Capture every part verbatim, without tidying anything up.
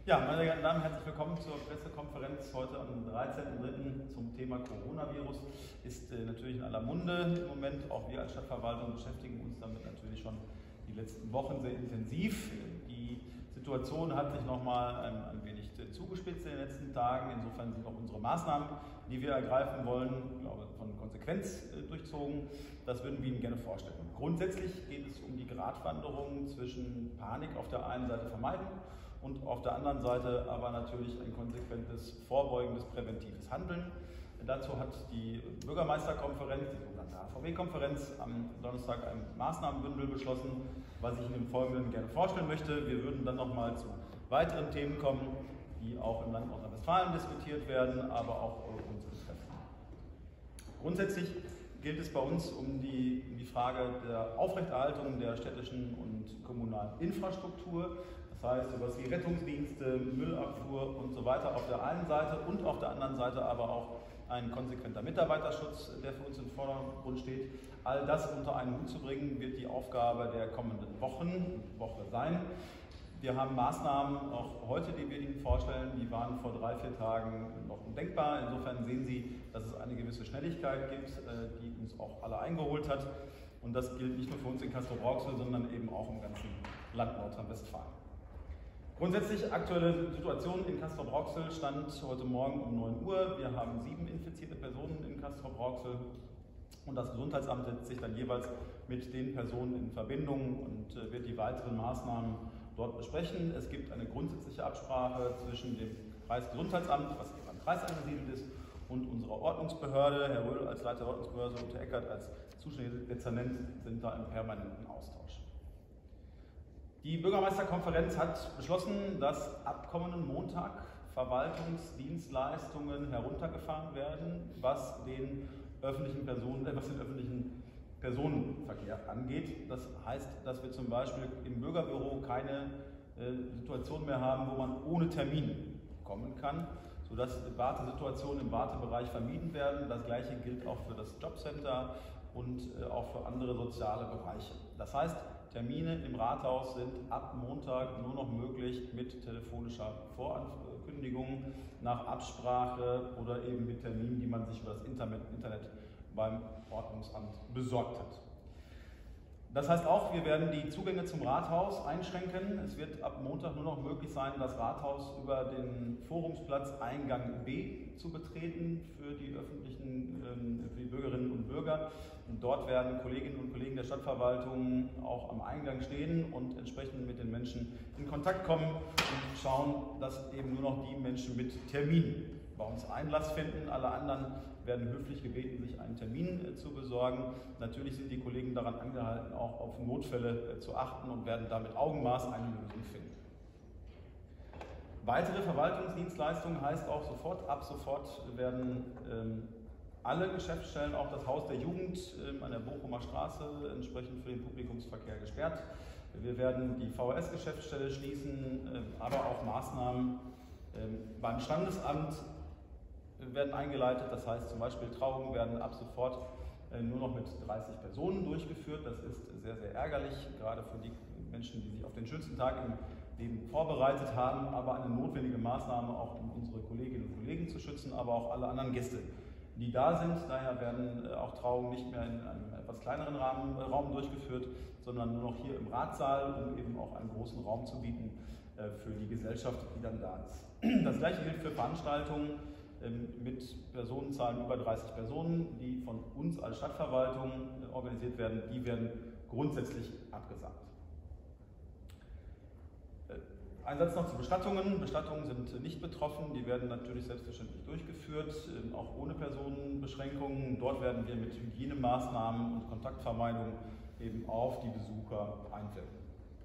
Ja, meine sehr geehrten Damen, herzlich willkommen zur Pressekonferenz heute am dreizehnten dritten zum Thema Coronavirus. Ist äh, natürlich in aller Munde im Moment. Auch wir als Stadtverwaltung beschäftigen uns damit natürlich schon die letzten Wochen sehr intensiv. Die Situation hat sich nochmal ein, ein wenig zugespitzt in den letzten Tagen. Insofern sind auch unsere Maßnahmen, die wir ergreifen wollen, ich glaube, von Konsequenz äh, durchzogen. Das würden wir Ihnen gerne vorstellen. Grundsätzlich geht es um die Gratwanderung zwischen Panik auf der einen Seite vermeiden und auf der anderen Seite aber natürlich ein konsequentes, vorbeugendes, präventives Handeln. Dazu hat die Bürgermeisterkonferenz, die sogenannte H V W-Konferenz, am Donnerstag ein Maßnahmenbündel beschlossen, was ich Ihnen im Folgenden gerne vorstellen möchte. Wir würden dann nochmal zu weiteren Themen kommen, die auch im Land Nordrhein-Westfalen diskutiert werden, aber auch uns betreffen. Grundsätzlich gilt es bei uns um die, um die Frage der Aufrechterhaltung der städtischen und kommunalen Infrastruktur. Das heißt, sowas wie Rettungsdienste, Müllabfuhr und so weiter auf der einen Seite und auf der anderen Seite aber auch ein konsequenter Mitarbeiterschutz, der für uns im Vordergrund steht. All das unter einen Hut zu bringen, wird die Aufgabe der kommenden Wochen, Woche sein. Wir haben Maßnahmen auch heute, die wir Ihnen vorstellen, die waren vor drei, vier Tagen noch undenkbar. Insofern sehen Sie, dass es eine gewisse Schnelligkeit gibt, die uns auch alle eingeholt hat. Und das gilt nicht nur für uns in Castrop-Rauxel, sondern eben auch im ganzen Land Nordrhein-Westfalen. Grundsätzlich aktuelle Situation in Castrop-Rauxel stand heute Morgen um neun Uhr. Wir haben sieben infizierte Personen in Castrop-Rauxel und das Gesundheitsamt setzt sich dann jeweils mit den Personen in Verbindung und wird die weiteren Maßnahmen dort besprechen. Es gibt eine grundsätzliche Absprache zwischen dem Kreisgesundheitsamt, was hier beim Kreis angesiedelt ist, und unserer Ordnungsbehörde. Herr Röhl als Leiter der Ordnungsbehörde und Herr Eckert als zuständiger Dezernent sind da im permanenten Austausch. Die Bürgermeisterkonferenz hat beschlossen, dass ab kommenden Montag Verwaltungsdienstleistungen heruntergefahren werden, was den öffentlichen Personen, was den öffentlichen Personenverkehr angeht. Das heißt, dass wir zum Beispiel im Bürgerbüro keine äh, Situation mehr haben, wo man ohne Termin kommen kann, sodass Wartesituationen im Wartebereich vermieden werden. Das Gleiche gilt auch für das Jobcenter und äh, auch für andere soziale Bereiche. Das heißt, Termine im Rathaus sind ab Montag nur noch möglich mit telefonischer Vorankündigung, nach Absprache oder eben mit Terminen, die man sich über das Internet beim Ordnungsamt besorgt hat. Das heißt auch, wir werden die Zugänge zum Rathaus einschränken. Es wird ab Montag nur noch möglich sein, das Rathaus über den Forumsplatz Eingang B zu betreten für die öffentlichen, für die Bürgerinnen und Bürger. Und dort werden Kolleginnen und Kollegen der Stadtverwaltung auch am Eingang stehen und entsprechend mit den Menschen in Kontakt kommen und schauen, dass eben nur noch die Menschen mit Termin bei uns Einlass finden. Alle anderen werden höflich gebeten, sich einen Termin äh, zu besorgen. Natürlich sind die Kollegen daran angehalten, auch auf Notfälle äh, zu achten und werden da mit Augenmaß eine Lösung finden. Weitere Verwaltungsdienstleistungen heißt auch sofort, ab sofort werden ähm, alle Geschäftsstellen, auch das Haus der Jugend ähm, an der Bochumer Straße, entsprechend für den Publikumsverkehr gesperrt. Wir werden die V H S-Geschäftsstelle schließen, äh, aber auch Maßnahmen ähm, beim Standesamt werden eingeleitet, das heißt zum Beispiel Trauungen werden ab sofort äh, nur noch mit dreißig Personen durchgeführt. Das ist sehr, sehr ärgerlich, gerade für die Menschen, die sich auf den schönsten Tag im Leben vorbereitet haben, aber eine notwendige Maßnahme auch, um unsere Kolleginnen und Kollegen zu schützen, aber auch alle anderen Gäste, die da sind. Daher werden äh, auch Trauungen nicht mehr in einem etwas kleineren Rahmen, äh, Raum durchgeführt, sondern nur noch hier im Ratssaal, um eben auch einen großen Raum zu bieten äh, für die Gesellschaft, die dann da ist. Das Gleiche gilt für Veranstaltungen mit Personenzahlen über dreißig Personen, die von uns als Stadtverwaltung organisiert werden, die werden grundsätzlich abgesagt. Ein Satz noch zu Bestattungen. Bestattungen sind nicht betroffen, die werden natürlich selbstverständlich durchgeführt, auch ohne Personenbeschränkungen. Dort werden wir mit Hygienemaßnahmen und Kontaktvermeidung eben auf die Besucher einwirken.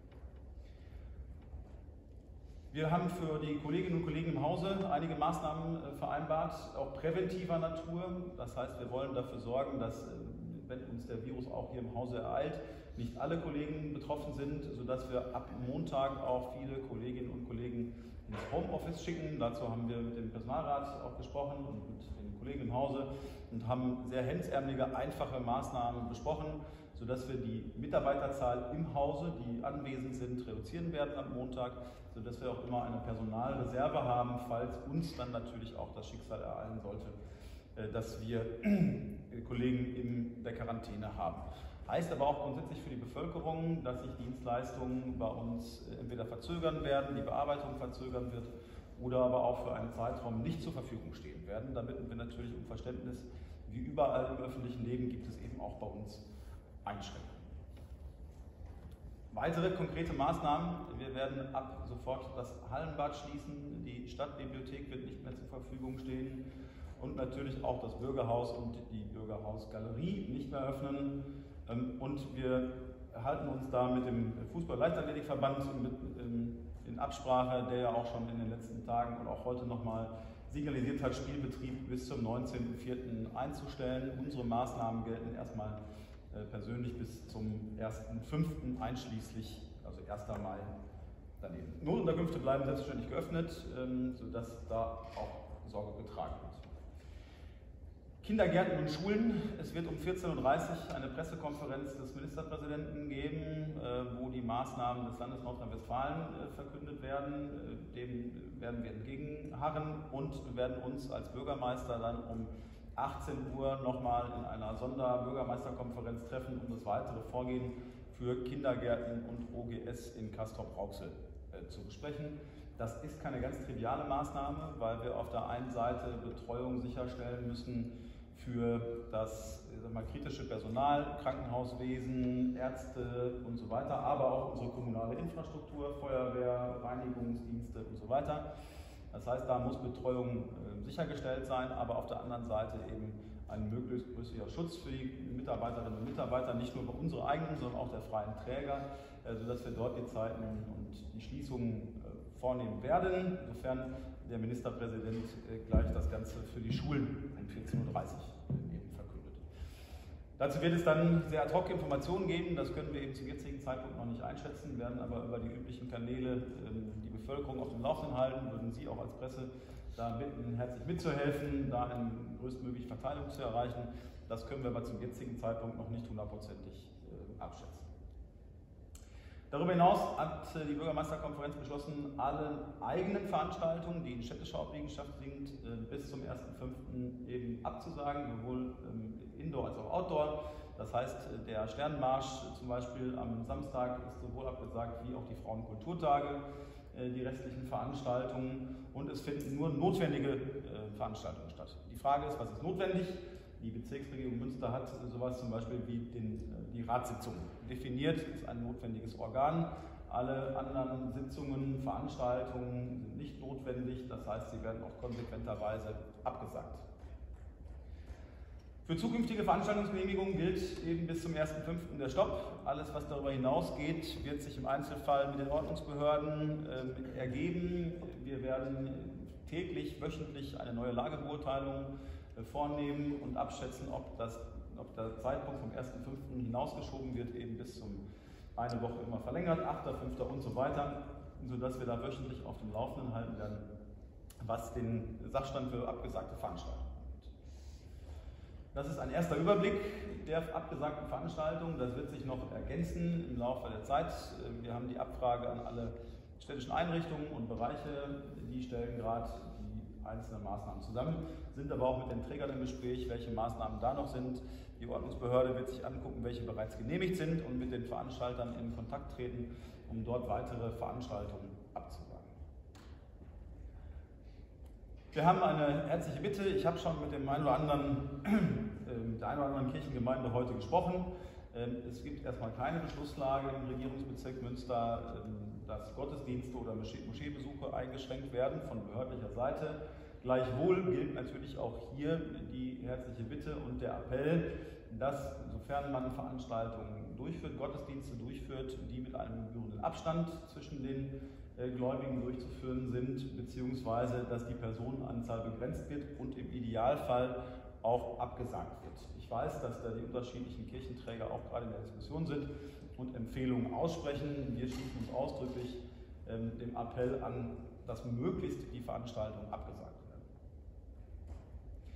Wir haben für die Kolleginnen und Kollegen im Hause einige Maßnahmen vereinbart, auch präventiver Natur. Das heißt, wir wollen dafür sorgen, dass, wenn uns der Virus auch hier im Hause ereilt, nicht alle Kollegen betroffen sind, sodass wir ab Montag auch viele Kolleginnen und Kollegen ins Homeoffice schicken. Dazu haben wir mit dem Personalrat auch gesprochen und mit den Kollegen im Hause und haben sehr hemdsärmelige, einfache Maßnahmen besprochen, sodass wir die Mitarbeiterzahl im Hause, die anwesend sind, reduzieren werden am Montag, sodass wir auch immer eine Personalreserve haben, falls uns dann natürlich auch das Schicksal ereilen sollte, dass wir Kollegen in der Quarantäne haben. Heißt aber auch grundsätzlich für die Bevölkerung, dass sich Dienstleistungen bei uns entweder verzögern werden, die Bearbeitung verzögern wird oder aber auch für einen Zeitraum nicht zur Verfügung stehen werden. Da bitten wir natürlich um Verständnis. Wie überall im öffentlichen Leben gibt es eben auch bei uns Einschränkungen. Weitere konkrete Maßnahmen: Wir werden ab sofort das Hallenbad schließen, die Stadtbibliothek wird nicht mehr zur Verfügung stehen und natürlich auch das Bürgerhaus und die Bürgerhausgalerie nicht mehr öffnen. Und wir halten uns da mit dem Fußball-Leichtathletikverband in Absprache, der ja auch schon in den letzten Tagen und auch heute nochmal signalisiert hat, Spielbetrieb bis zum neunzehnten vierten einzustellen. Unsere Maßnahmen gelten erstmal persönlich bis zum ersten fünften einschließlich, also erster Mai daneben. Notunterkünfte bleiben selbstverständlich geöffnet, sodass da auch Sorge getragen wird. Kindergärten und Schulen. Es wird um vierzehn Uhr dreißig eine Pressekonferenz des Ministerpräsidenten geben, wo die Maßnahmen des Landes Nordrhein-Westfalen verkündet werden. Dem werden wir entgegenharren und werden uns als Bürgermeister dann um achtzehn Uhr nochmal in einer Sonderbürgermeisterkonferenz treffen, um das weitere Vorgehen für Kindergärten und O G S in Castrop-Rauxel äh, zu besprechen. Das ist keine ganz triviale Maßnahme, weil wir auf der einen Seite Betreuung sicherstellen müssen für das ich sag mal, kritische Personal, Krankenhauswesen, Ärzte und so weiter, aber auch unsere kommunale Infrastruktur, Feuerwehr, Reinigungsdienste und so weiter. Das heißt, da muss Betreuung äh, sichergestellt sein, aber auf der anderen Seite eben ein möglichst größerer Schutz für die Mitarbeiterinnen und Mitarbeiter, nicht nur bei unseren eigenen, sondern auch der freien Träger, äh, sodass wir dort die Zeiten und die Schließungen äh, vornehmen werden, sofern der Ministerpräsident äh, gleich das Ganze für die Schulen um vierzehn Uhr dreißig eben verkündet. Dazu wird es dann sehr ad hoc Informationen geben, das können wir eben zum jetzigen Zeitpunkt noch nicht einschätzen, werden aber über die üblichen Kanäle ähm, die Bevölkerung auf dem Laufenden halten, würden Sie auch als Presse da bitten, herzlich mitzuhelfen, da eine größtmögliche Verteilung zu erreichen. Das können wir aber zum jetzigen Zeitpunkt noch nicht hundertprozentig äh, abschätzen. Darüber hinaus hat die Bürgermeisterkonferenz beschlossen, alle eigenen Veranstaltungen, die in städtischer Obliegenschaft sind, bis zum ersten fünften eben abzusagen, sowohl Indoor als auch Outdoor. Das heißt, der Sternenmarsch zum Beispiel am Samstag ist sowohl abgesagt wie auch die Frauenkulturtage, die restlichen Veranstaltungen, und es finden nur notwendige Veranstaltungen statt. Die Frage ist, was ist notwendig? Die Bezirksregierung Münster hat sowas zum Beispiel wie den, die Ratssitzung definiert, ist ein notwendiges Organ. Alle anderen Sitzungen, Veranstaltungen sind nicht notwendig, das heißt, sie werden auch konsequenterweise abgesagt. Für zukünftige Veranstaltungsgenehmigungen gilt eben bis zum ersten fünften der Stopp. Alles, was darüber hinausgeht, wird sich im Einzelfall mit den Ordnungsbehörden äh, ergeben. Wir werden täglich, wöchentlich eine neue Lagebeurteilung vornehmen und abschätzen, ob, das, ob der Zeitpunkt vom ersten fünften hinausgeschoben wird, eben bis zum eine Woche immer verlängert, achter fünfter und so weiter, sodass wir da wöchentlich auf dem Laufenden halten werden, was den Sachstand für abgesagte Veranstaltungen angeht. Das ist ein erster Überblick der abgesagten Veranstaltungen. Das wird sich noch ergänzen im Laufe der Zeit. Wir haben die Abfrage an alle städtischen Einrichtungen und Bereiche, die stellen gerade einzelne Maßnahmen zusammen, sind aber auch mit den Trägern im Gespräch, welche Maßnahmen da noch sind. Die Ordnungsbehörde wird sich angucken, welche bereits genehmigt sind, und mit den Veranstaltern in Kontakt treten, um dort weitere Veranstaltungen abzusagen. Wir haben eine herzliche Bitte. Ich habe schon mit dem einen oder anderen, äh, der einen oder anderen Kirchengemeinde heute gesprochen. Ähm, es gibt erstmal keine Beschlusslage im Regierungsbezirk Münster, ähm, dass Gottesdienste oder Moscheebesuche eingeschränkt werden von behördlicher Seite. Gleichwohl gilt natürlich auch hier die herzliche Bitte und der Appell, dass, sofern man Veranstaltungen durchführt, Gottesdienste durchführt, die mit einem gebührenden Abstand zwischen den äh, Gläubigen durchzuführen sind, beziehungsweise dass die Personenanzahl begrenzt wird und im Idealfall auch abgesagt wird. Ich weiß, dass da die unterschiedlichen Kirchenträger auch gerade in der Diskussion sind und Empfehlungen aussprechen. Wir schließen uns ausdrücklich ähm, dem Appell an, dass möglichst die Veranstaltungen abgesagt werden.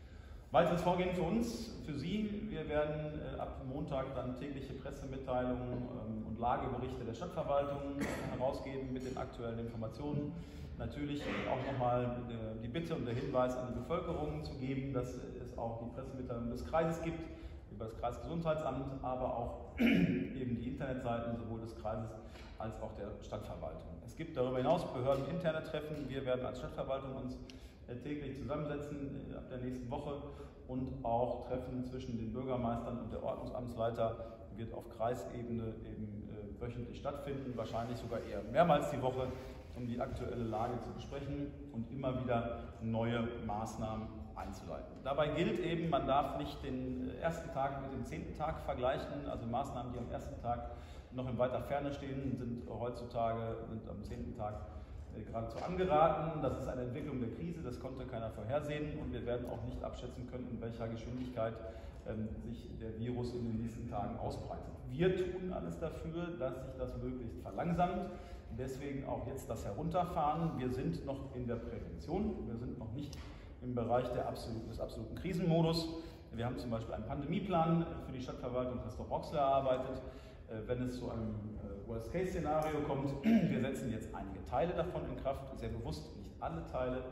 Weiteres Vorgehen für uns, für Sie. Wir werden äh, ab Montag dann tägliche Pressemitteilungen ähm, und Lageberichte der Stadtverwaltung äh, herausgeben mit den aktuellen Informationen. Natürlich auch nochmal äh, die Bitte und der Hinweis an die Bevölkerung zu geben, dass es auch die Pressemitteilung des Kreises gibt, über das Kreisgesundheitsamt, aber auch eben die Internetseiten sowohl des Kreises als auch der Stadtverwaltung. Es gibt darüber hinaus behördeninterne Treffen. Wir werden als Stadtverwaltung uns täglich zusammensetzen ab der nächsten Woche und auch Treffen zwischen den Bürgermeistern und der Ordnungsamtsleiter wird auf Kreisebene eben äh, wöchentlich stattfinden, wahrscheinlich sogar eher mehrmals die Woche, um die aktuelle Lage zu besprechen und immer wieder neue Maßnahmen einzuleiten. Dabei gilt eben, man darf nicht den ersten Tag mit dem zehnten Tag vergleichen, also Maßnahmen, die am ersten Tag noch in weiter Ferne stehen, sind heutzutage sind am zehnten Tag geradezu angeraten. Das ist eine Entwicklung der Krise, das konnte keiner vorhersehen und wir werden auch nicht abschätzen können, in welcher Geschwindigkeit ähm, sich der Virus in den nächsten Tagen ausbreitet. Wir tun alles dafür, dass sich das möglichst verlangsamt. Deswegen auch jetzt das Herunterfahren. Wir sind noch in der Prävention, wir sind noch nicht im Bereich der absoluten, des absoluten Krisenmodus. Wir haben zum Beispiel einen Pandemieplan für die Stadtverwaltung Castrop-Rauxel erarbeitet. Wenn es zu einem Worst-Case-Szenario kommt, wir setzen jetzt einige Teile davon in Kraft, sehr bewusst nicht alle Teile,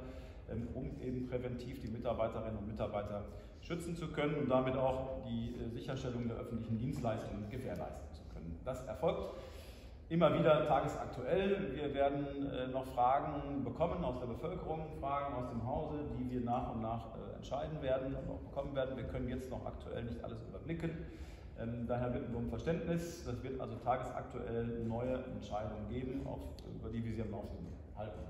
um eben präventiv die Mitarbeiterinnen und Mitarbeiter schützen zu können und damit auch die Sicherstellung der öffentlichen Dienstleistungen gewährleisten zu können. Das erfolgt immer wieder tagesaktuell. Wir werden noch Fragen bekommen aus der Bevölkerung, Fragen aus dem Hause, die wir nach und nach entscheiden werden und auch bekommen werden. Wir können jetzt noch aktuell nicht alles überblicken. Ähm, daher bitten wir um Verständnis. Das wird also tagesaktuell neue Entscheidungen geben, auf, über die wir Sie am Laufenden halten.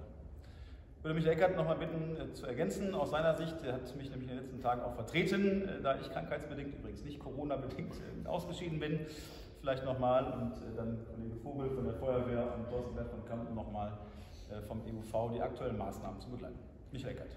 Ich würde Michael Eckert noch mal bitten äh, zu ergänzen. Aus seiner Sicht, er hat mich nämlich in den letzten Tagen auch vertreten, äh, da ich krankheitsbedingt, übrigens nicht Corona-bedingt, äh, ausgeschieden bin. Vielleicht nochmal und äh, dann Kollege Vogel von der Feuerwehr und Thorsten Bert von Kampen nochmal äh, vom E U V die aktuellen Maßnahmen zu begleiten. Michael Eckert.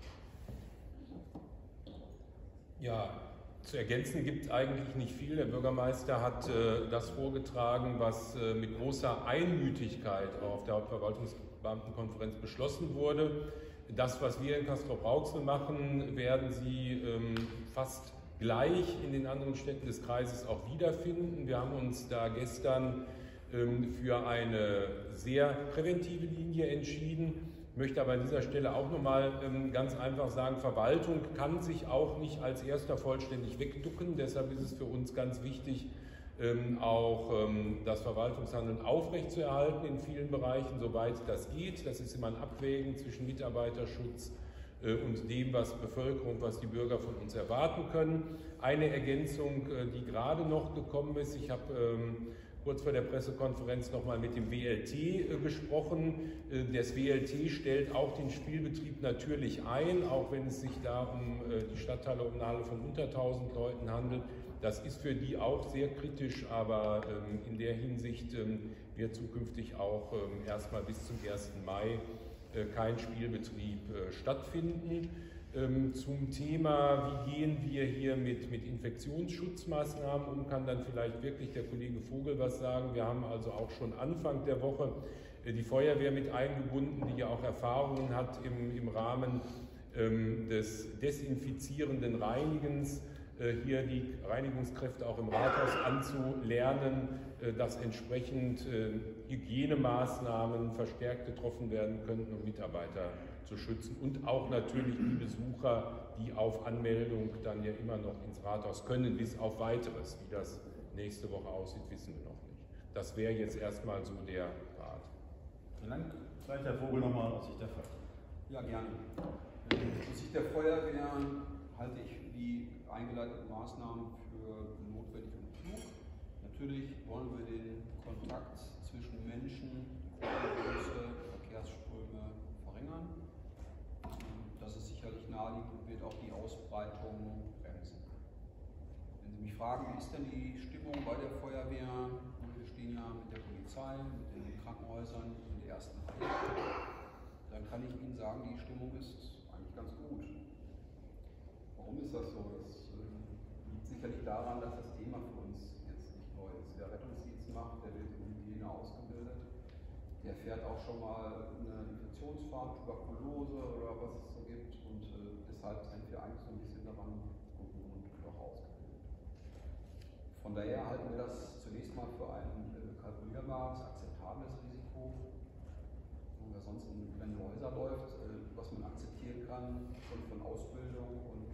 Ja. Zu ergänzen gibt es eigentlich nicht viel. Der Bürgermeister hat äh, das vorgetragen, was äh, mit großer Einmütigkeit auf der Hauptverwaltungsbeamtenkonferenz beschlossen wurde. Das, was wir in Castrop-Rauxel machen, werden Sie ähm, fast gleich in den anderen Städten des Kreises auch wiederfinden. Wir haben uns da gestern ähm, für eine sehr präventive Linie entschieden. Ich möchte aber an dieser Stelle auch nochmal ähm, ganz einfach sagen, Verwaltung kann sich auch nicht als erster vollständig wegducken. Deshalb ist es für uns ganz wichtig, ähm, auch ähm, das Verwaltungshandeln aufrechtzuerhalten in vielen Bereichen, soweit das geht. Das ist immer ein Abwägen zwischen Mitarbeiterschutz äh, und dem, was Bevölkerung, was die Bürger von uns erwarten können. Eine Ergänzung, äh, die gerade noch gekommen ist, ich habe ähm, kurz vor der Pressekonferenz nochmal mit dem W L T äh, gesprochen. Äh, das W L T stellt auch den Spielbetrieb natürlich ein, auch wenn es sich da um äh, die Stadtteile um eine Halle von unter tausend Leuten handelt. Das ist für die auch sehr kritisch, aber ähm, in der Hinsicht ähm, wird zukünftig auch ähm, erstmal bis zum ersten Mai äh, kein Spielbetrieb äh, stattfinden. Zum Thema, wie gehen wir hier mit, mit Infektionsschutzmaßnahmen um, kann dann vielleicht wirklich der Kollege Vogel was sagen. Wir haben also auch schon Anfang der Woche die Feuerwehr mit eingebunden, die ja auch Erfahrungen hat im, im Rahmen ähm, des desinfizierenden Reinigens, äh, hier die Reinigungskräfte auch im Rathaus anzulernen, äh, dass entsprechend äh, Hygienemaßnahmen verstärkt getroffen werden könnten, um Mitarbeiter zu schützen und auch natürlich die Besucher, die auf Anmeldung dann ja immer noch ins Rathaus können, bis auf Weiteres. Wie das nächste Woche aussieht, wissen wir noch nicht. Das wäre jetzt erstmal so der Rat. Vielen Dank. Vielleicht Herr Vogel nochmal aus Sicht der Feuerwehr. Ja, gerne. Aus Sicht der Feuerwehr halte ich die eingeleiteten Maßnahmen für notwendig und klug. Natürlich wollen wir den Kontakt zwischen Menschen, große Verkehrsströme verringern. Das ist sicherlich naheliegend und wird auch die Ausbreitung bremsen. Wenn Sie mich fragen, wie ist denn die Stimmung bei der Feuerwehr? Wir stehen ja mit der Polizei, mit den Krankenhäusern in der ersten Reihe. Dann kann ich Ihnen sagen, die Stimmung ist eigentlich ganz gut. Warum ist das so? Das liegt sicherlich daran, dass das Thema für uns jetzt nicht neu ist. Wer Rettungsdienst macht, der wird in Hygiene ausgebildet. der fährt auch schon mal eine Infektionsfahrt, Tuberkulose oder was es so gibt und äh, deshalb sind wir eigentlich so ein bisschen daran gewohnt und auch ausgebildet. Von daher halten wir das zunächst mal für ein äh, kalkulierbares, akzeptables Risiko. Und was sonst in brennende Häuser läuft, äh, was man akzeptieren kann, schon von Ausbildung und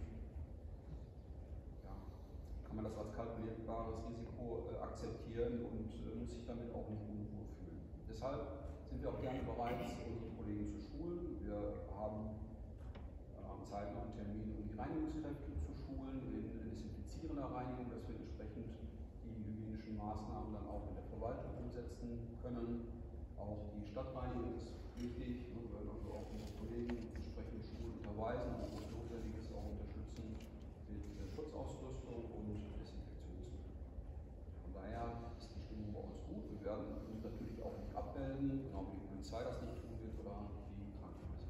ja, kann man das als kalkulierbares Risiko äh, akzeptieren und äh, muss sich damit auch nicht unwohl fühlen. Deshalb sind wir auch gerne bereit, unsere Kollegen zu schulen. Wir haben äh, zeitnah einen Termin, um die Reinigungskräfte zu schulen, in desinfizierender Reinigung, dass wir entsprechend die hygienischen Maßnahmen dann auch in der Verwaltung umsetzen können. Auch die Stadtreinigung ist wichtig. Wir werden also auch unsere Kollegen entsprechend schulen unterweisen und wo es notwendig ist, auch unterstützen mit der Schutzausrüstung und Desinfektionsmitteln. Von daher ist die Stimmung bei uns gut. Wir werden uns natürlich auch nicht abmelden, genau wie die Polizei das nicht tun wird oder die Krankenhäuser.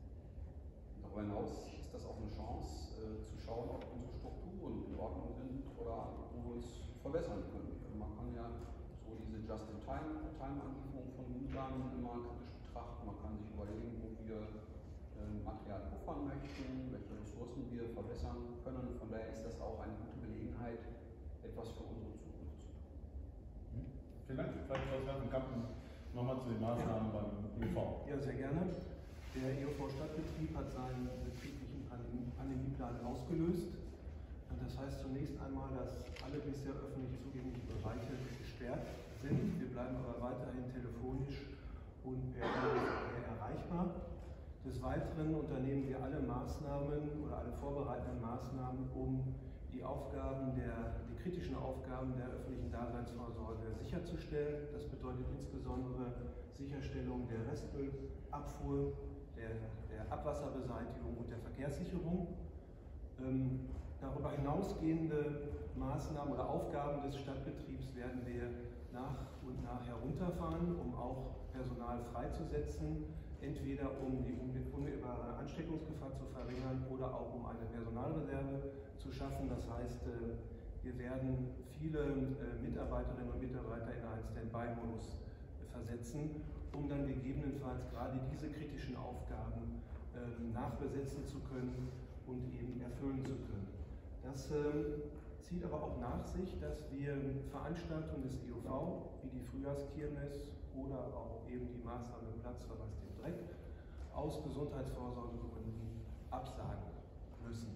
Darüber hinaus ist das auch eine Chance, äh, zu schauen, ob unsere Strukturen in Ordnung sind oder wo wir uns verbessern können. Man kann ja so diese Just-in-Time-Anlieferung von Gütern immer kritisch betrachten. Man kann sich überlegen, wo wir äh, Material puffern möchten, welche Ressourcen wir verbessern können. Von daher ist das auch eine gute Gelegenheit, etwas für unsere Zukunft zu tun. Vielen Dank. Vielleicht Klaus Kampen nochmal zu den Maßnahmen beim E U V. Ja, sehr gerne. Der E U V-Stadtbetrieb hat seinen betrieblichen Pandemieplan ausgelöst. Und das heißt zunächst einmal, dass alle bisher öffentlich zugänglichen Bereiche gesperrt sind. Wir bleiben aber weiterhin telefonisch und per E-Mail erreichbar. Des Weiteren unternehmen wir alle Maßnahmen oder alle vorbereitenden Maßnahmen, um die Aufgaben der, die kritischen Aufgaben der öffentlichen Daseinsvorsorge sicherzustellen. Das bedeutet insbesondere Sicherstellung der Restmüllabfuhr, der, der Abwasserbeseitigung und der Verkehrssicherung. Ähm, darüber hinausgehende Maßnahmen oder Aufgaben des Stadtbetriebs werden wir nach und nach herunterfahren, um auch Personal freizusetzen, entweder um die unmittelbare Ansteckungsgefahr zu verringern oder auch um eine Personalreserve zu schaffen. Das heißt, wir werden viele Mitarbeiterinnen und Mitarbeiter in einen Standby-Modus versetzen, um dann gegebenenfalls gerade diese kritischen Aufgaben nachbesetzen zu können und eben erfüllen zu können. Das zieht aber auch nach sich, dass wir Veranstaltungen des E U V, wie die Frühjahrskirmes oder auch eben die Maßnahme Platzverweis dem Dreck, aus Gesundheitsvorsorgegründen absagen müssen.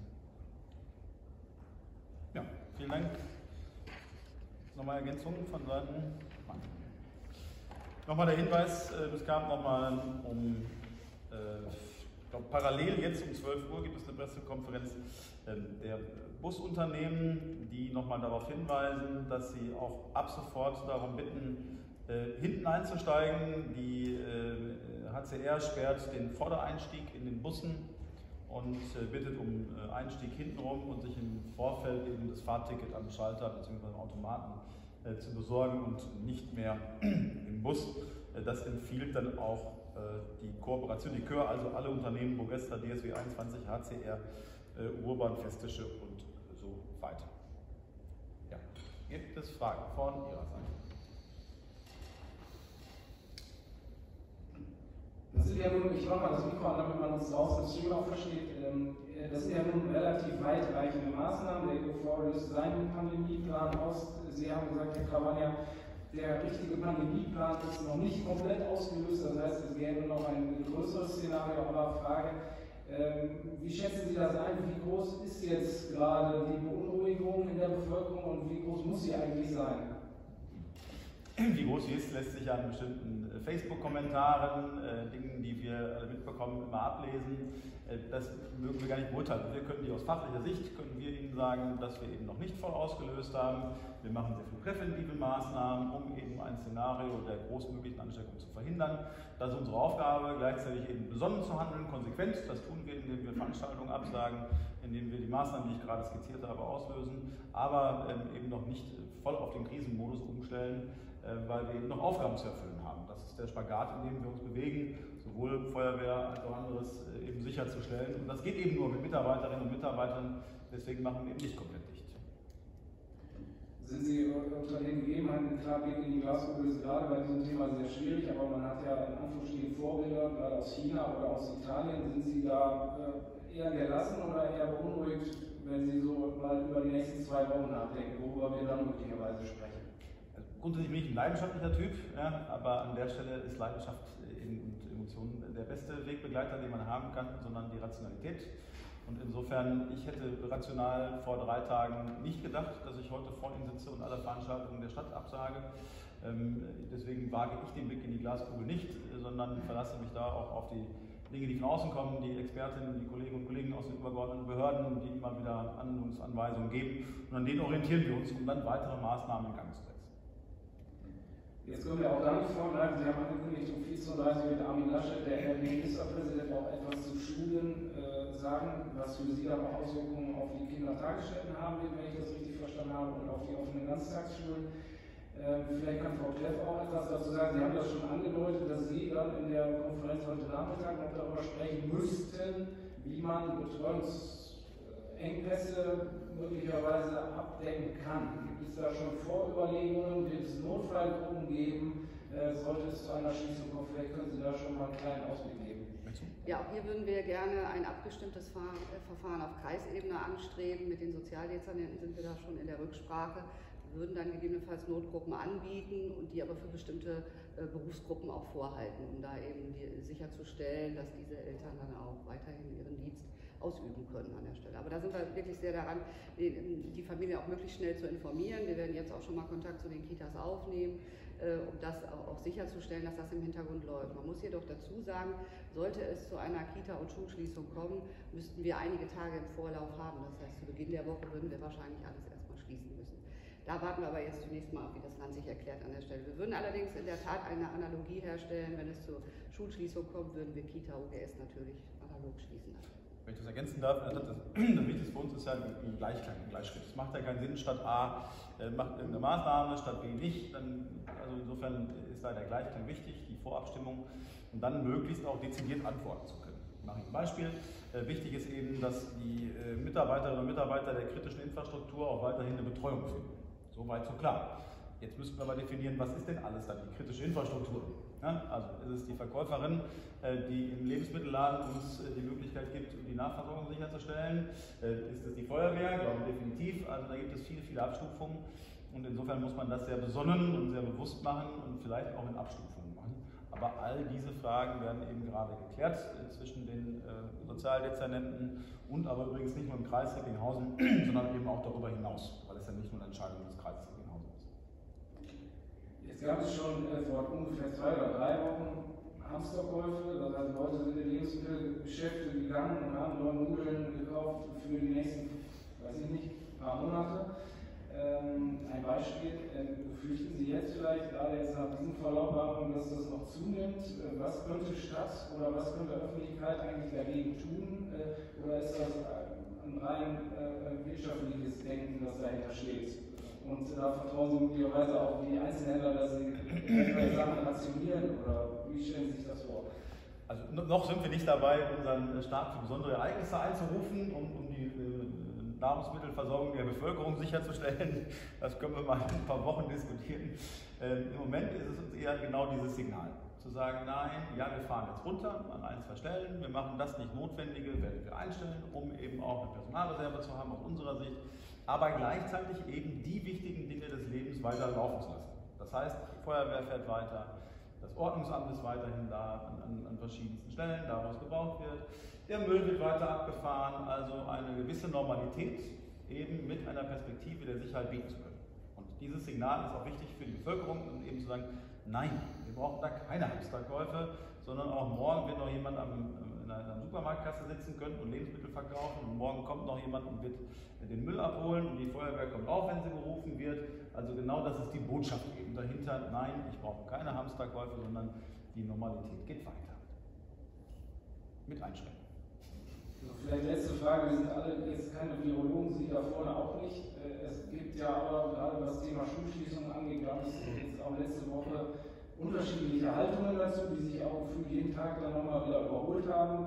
Ja, vielen Dank. Nochmal Ergänzungen von Seiten? Nochmal der Hinweis, es gab nochmal um, äh, ich glaube parallel jetzt um zwölf Uhr gibt es eine Pressekonferenz äh, der Busunternehmen, die nochmal darauf hinweisen, dass sie auch ab sofort darum bitten, äh, hinten einzusteigen. Die äh, H C R sperrt den Vordereinstieg in den Bussen und äh, bittet um äh, Einstieg hintenrum und sich im Vorfeld eben das Fahrticket am Schalter bzw. am Automaten äh, zu besorgen und nicht mehr im Bus. Äh, das empfiehlt dann auch äh, die Kooperation, die K Ö R, also alle Unternehmen, Bogesta, D S W einundzwanzig, H C R, äh, Urban, Festische und so weiter. Ja. Gibt es Fragen von Ihrer Seite? Das sind ja nun, ich mache mal das Mikro an, damit man uns draußen das Schön auch versteht. Das sind ja nun relativ weitreichende Maßnahmen. Der E U V löst seinen Pandemieplan aus. Sie haben gesagt, Herr Cavagna, der richtige Pandemieplan ist noch nicht komplett ausgelöst. Das heißt, es gäbe noch ein größeres Szenario. Aber Frage, wie schätzen Sie das ein? Wie groß ist jetzt gerade die Beunruhigung in der Bevölkerung und wie groß muss sie eigentlich sein? Wie groß sie ist, lässt sich an bestimmten Facebook-Kommentaren, äh, Dingen, die wir alle mitbekommen, immer ablesen. Äh, das mögen wir gar nicht beurteilen. Wir können die aus fachlicher Sicht, können wir Ihnen sagen, dass wir eben noch nicht voll ausgelöst haben. Wir machen sehr viele präventive Maßnahmen, um eben ein Szenario der großmöglichen Ansteckung zu verhindern. Das ist unsere Aufgabe, gleichzeitig eben besonnen zu handeln, konsequent. Das tun wir, indem wir Veranstaltungen absagen, indem wir die Maßnahmen, die ich gerade skizziert habe, auslösen, aber ähm, eben noch nicht voll auf den Krisenmodus umstellen, weil wir eben noch Aufgaben zu erfüllen haben. Das ist der Spagat, in dem wir uns bewegen, sowohl Feuerwehr als auch anderes eben sicherzustellen. Und das geht eben nur mit Mitarbeiterinnen und Mitarbeitern, deswegen machen wir eben nicht komplett dicht. sind Sie unter den Gegebenheiten, klar, Blick in die Glaskugel ist gerade bei diesem Thema sehr schwierig, aber man hat ja in Anführungsstrichen Vorbilder, gerade aus China oder aus Italien. Sind Sie da äh, eher gelassen oder eher beunruhigt, wenn Sie so mal über die nächsten zwei Wochen nachdenken, worüber wir dann möglicherweise sprechen? Also grundsätzlich bin ich ein leidenschaftlicher Typ, ja, aber an der Stelle ist Leidenschaft und Emotionen der beste Wegbegleiter, den man haben kann, sondern die Rationalität. Und insofern, ich hätte rational vor drei Tagen nicht gedacht, dass ich heute vor Ihnen sitze und alle Veranstaltungen der Stadt absage. Ähm, deswegen wage ich den Blick in die Glaskugel nicht, sondern verlasse mich da auch auf die Dinge, die von außen kommen, die Expertinnen, die Kolleginnen und Kollegen aus den übergeordneten Behörden, die immer wieder Handlungsanweisungen geben. Und an denen orientieren wir uns, um dann weitere Maßnahmen in Gang zu setzen. Jetzt können wir auch da nicht vorgreifen. Sie haben angekündigt, um vierzehn Uhr dreißig wird Armin Laschet, der N R W-Ministerpräsident, auch etwas zu Schulen äh, sagen, was für Sie dann auch Auswirkungen auf die Kindertagesstätten haben wird, wenn ich das richtig verstanden habe, und auf die offenen Ganztagsschulen. Äh, vielleicht kann Frau Kleff auch etwas dazu sagen. Sie haben das schon angedeutet, dass Sie dann in der Konferenz heute Nachmittag noch darüber sprechen müssten, wie man Betreuungsengpässe möglicherweise abdecken kann. Gibt es da schon Vorüberlegungen? Wird es Notfallgruppen geben? Äh, sollte es zu einer Schließung kommen? Vielleicht können Sie da schon mal einen kleinen Ausblick geben. Ja, auch hier würden wir gerne ein abgestimmtes Verfahren auf Kreisebene anstreben. Mit den Sozialdezernenten sind wir da schon in der Rücksprache. Wir würden dann gegebenenfalls Notgruppen anbieten und die aber für bestimmte äh, Berufsgruppen auch vorhalten, um da eben die, sicherzustellen, dass diese Eltern dann auch weiterhin ihren Dienst ausüben können an der Stelle. Aber da sind wir wirklich sehr daran, die, die Familie auch möglichst schnell zu informieren. Wir werden jetzt auch schon mal Kontakt zu den Kitas aufnehmen, äh, um das auch, auch sicherzustellen, dass das im Hintergrund läuft. Man muss jedoch dazu sagen, sollte es zu einer Kita- und Schulschließung kommen, müssten wir einige Tage im Vorlauf haben. Das heißt, zu Beginn der Woche würden wir wahrscheinlich alles erstmal schließen müssen. Da warten wir aber jetzt zunächst mal auf, wie das Land sich erklärt an der Stelle. Wir würden allerdings in der Tat eine Analogie herstellen. Wenn es zur Schulschließung kommt, würden wir Kita, O G S natürlich analog schließen. Wenn ich das ergänzen darf, das, das Wichtigste für uns ist ja ein Gleichklang, ein Gleichschritt. Es macht ja keinen Sinn, statt A äh, macht irgendeine Maßnahme, statt B nicht. Dann, also insofern ist da der Gleichklang wichtig, die Vorabstimmung, und dann möglichst auch dezidiert antworten zu können. Ich mache ein Beispiel. Äh, wichtig ist eben, dass die äh, Mitarbeiterinnen und Mitarbeiter der kritischen Infrastruktur auch weiterhin eine Betreuung finden. So weit, so klar. Jetzt müssen wir aber definieren, was ist denn alles dann die kritische Infrastruktur? Ja, also ist es die Verkäuferin, die im Lebensmittelladen uns die Möglichkeit gibt, die Nachversorgung sicherzustellen? Ist es die Feuerwehr? Ich glaube definitiv. Also da gibt es viele, viele Abstufungen. Und insofern muss man das sehr besonnen und sehr bewusst machen und vielleicht auch in Abstufungen machen. Aber all diese Fragen werden eben gerade geklärt zwischen den Sozialdezernenten und aber übrigens nicht nur im Kreis Recklinghausen, sondern eben auch darüber hinaus, weil es ja nicht nur eine Entscheidung des Kreises Recklinghausen ist. Jetzt gab es schon äh, vor ungefähr zwei oder drei Wochen Hamsterkäufe, das heißt, Leute sind in Lebensmittelgeschäfte gegangen und haben neue Nudeln gekauft für die nächsten, weiß ich nicht, paar Monate. Ähm, ein Beispiel, äh, befürchten Sie jetzt vielleicht, gerade jetzt nach diesem Verlautbarung, dass das noch zunimmt? Äh, was könnte Stadt oder was könnte Öffentlichkeit eigentlich dagegen tun? Äh, oder ist das ein rein äh, wirtschaftliches Denken, das dahinter steht? Und da vertrauen Sie möglicherweise auch die Einzelhändler, dass sie Sachen rationieren, oder wie stellen Sie sich das vor? Also noch sind wir nicht dabei, unseren Staat für besondere Ereignisse einzurufen, um, um die äh, Nahrungsmittelversorgung der Bevölkerung sicherzustellen. Das können wir mal in ein paar Wochen diskutieren. Ähm, Im Moment ist es uns eher genau dieses Signal. Zu sagen, nein, ja, wir fahren jetzt runter an ein, zwei Stellen, wir machen das nicht Notwendige, werden wir einstellen, um eben auch eine Personalreserve zu haben aus unserer Sicht, aber gleichzeitig eben die wichtigen Dinge des Lebens weiter laufen zu lassen. Das heißt, die Feuerwehr fährt weiter, das Ordnungsamt ist weiterhin da an, an, an verschiedensten Stellen, da wo es gebraucht wird, der Müll wird weiter abgefahren, also eine gewisse Normalität eben mit einer Perspektive der Sicherheit bieten zu können. Und dieses Signal ist auch wichtig für die Bevölkerung, um eben zu sagen, nein, wir brauchen da keine Hamsterkäufe, sondern auch morgen wird noch jemand am, in einer Supermarktkasse sitzen können und Lebensmittel verkaufen, und morgen kommt noch jemand und wird den Müll abholen und die Feuerwehr kommt auch, wenn sie gerufen wird. Also genau das ist die Botschaft eben dahinter. Nein, ich brauche keine Hamsterkäufe, sondern die Normalität geht weiter. Mit Einschränkungen. Vielleicht letzte Frage, wir sind alle jetzt keine Virologen, Sie da vorne auch nicht. Es gibt ja aber gerade was das Thema Schulschließungen angeht, gab es jetzt auch letzte Woche unterschiedliche Haltungen dazu, die sich auch für jeden Tag dann nochmal wieder überholt haben.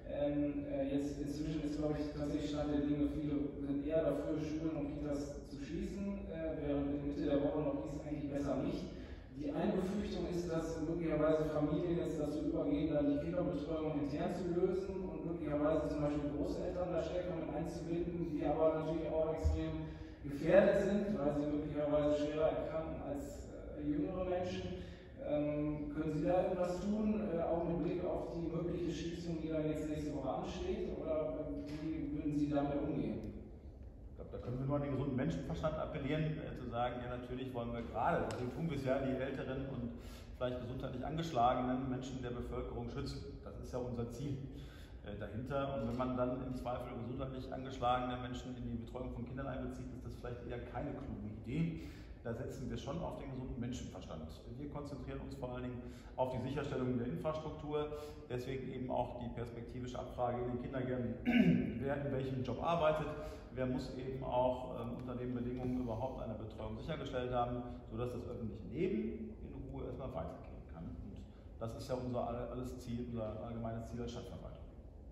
Ähm, jetzt inzwischen ist, glaube ich, tatsächlich Stand der Dinge, viele sind eher dafür, Schulen und Kitas zu schließen. schließen, äh, während in Mitte der Woche noch hieß, eigentlich besser nicht. Die eine Befürchtung ist, dass möglicherweise Familien jetzt dazu übergehen, dann die Kinderbetreuung intern zu lösen und möglicherweise zum Beispiel Großeltern da stärker mit einzubinden, die aber natürlich auch extrem gefährdet sind, weil sie möglicherweise schwerer erkranken als äh, jüngere Menschen. Ähm, können Sie da etwas tun, äh, auch mit Blick auf die mögliche Schließung, die dann jetzt nächste Woche ansteht, oder äh, wie würden Sie damit umgehen? Ich glaube, da können wir nur an den gesunden Menschenverstand appellieren, äh, zu sagen, ja natürlich wollen wir gerade, deswegen tun wir es ja, die älteren und vielleicht gesundheitlich angeschlagenen Menschen der Bevölkerung schützen. Das ist ja unser Ziel äh, dahinter. Und wenn man dann im Zweifel gesundheitlich angeschlagene Menschen in die Betreuung von Kindern einbezieht, ist das vielleicht eher keine kluge Idee. Da setzen wir schon auf den gesunden Menschenverstand. Wir konzentrieren uns vor allen Dingen auf die Sicherstellung der Infrastruktur, deswegen eben auch die perspektivische Abfrage in den Kindergärten, wer in welchem Job arbeitet, wer muss eben auch ähm, unter den Bedingungen überhaupt eine Betreuung sichergestellt haben, sodass das öffentliche Leben in Ruhe erstmal weitergehen kann. Und das ist ja unser alles Ziel, unser allgemeines Ziel als Stadtverwaltung.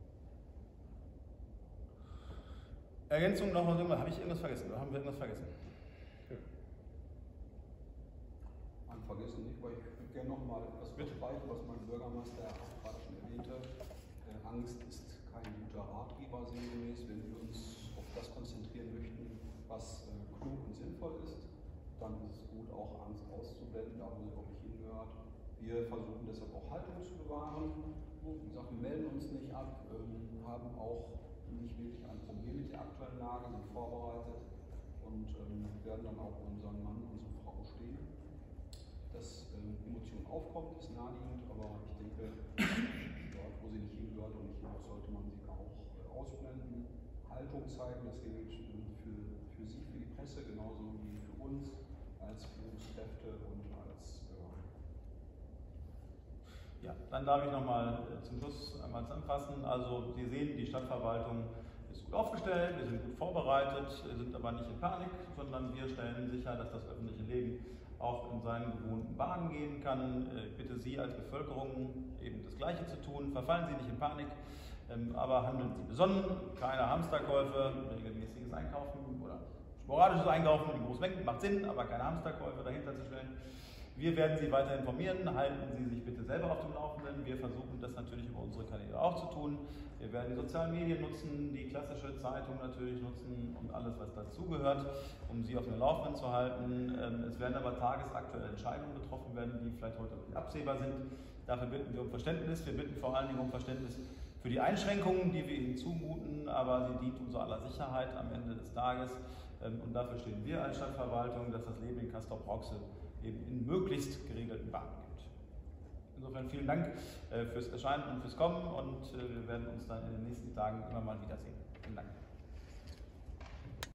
Ergänzung noch, habe ich irgendwas vergessen? Oder haben wir irgendwas vergessen? Vergessen nicht, weil ich würde gerne noch mal etwas bestreiten, was mein Bürgermeister gerade schon erwähnte. Äh, Angst ist kein guter Ratgeber sinngemäß. Wenn wir uns auf das konzentrieren möchten, was äh, klug und sinnvoll ist, dann ist es gut, auch Angst auszublenden, da wo sie auch nicht hingehört. Wir versuchen deshalb auch Haltung zu bewahren. Wie gesagt, wir melden uns nicht ab, ähm, haben auch nicht wirklich ein Problem mit der aktuellen Lage, sind vorbereitet und ähm, werden dann auch unseren Mann, unsere Frau stehen. Dass ähm, Emotion aufkommt, ist naheliegend, aber ich denke, dort, wo sie nicht hingehört und nicht hinaus, sollte man sie auch äh, ausblenden, Haltung zeigen, das gilt äh, für, für Sie, für die Presse, genauso wie für uns als Führungskräfte und als Bürger. Ja, dann darf ich nochmal äh, zum Schluss einmal zusammenfassen. Also Sie sehen, die Stadtverwaltung ist gut aufgestellt, wir sind gut vorbereitet, sind aber nicht in Panik, sondern wir stellen sicher, dass das öffentliche Leben auch in seinen gewohnten Bahnen gehen kann. Ich bitte Sie als Bevölkerung eben das Gleiche zu tun. Verfallen Sie nicht in Panik, aber handeln Sie besonnen. Keine Hamsterkäufe, regelmäßiges Einkaufen oder sporadisches Einkaufen in großen Mengen macht Sinn, aber keine Hamsterkäufe dahinter zu stellen. Wir werden Sie weiter informieren. Halten Sie sich bitte selber auf dem Laufenden. Wir versuchen das natürlich über unsere Kanäle auch zu tun. Wir werden die sozialen Medien nutzen, die klassische Zeitung natürlich nutzen und alles, was dazugehört, um Sie auf dem Laufenden zu halten. Es werden aber tagesaktuelle Entscheidungen getroffen werden, die vielleicht heute nicht absehbar sind. Dafür bitten wir um Verständnis. Wir bitten vor allen Dingen um Verständnis für die Einschränkungen, die wir Ihnen zumuten, aber sie dient unser aller Sicherheit am Ende des Tages. Und dafür stehen wir als Stadtverwaltung, dass das Leben in Castrop-Rauxel eben in möglichst geregelten Bahnen gibt. Insofern vielen Dank äh, fürs Erscheinen und fürs Kommen und äh, wir werden uns dann in den nächsten Tagen immer mal wiedersehen. Vielen Dank.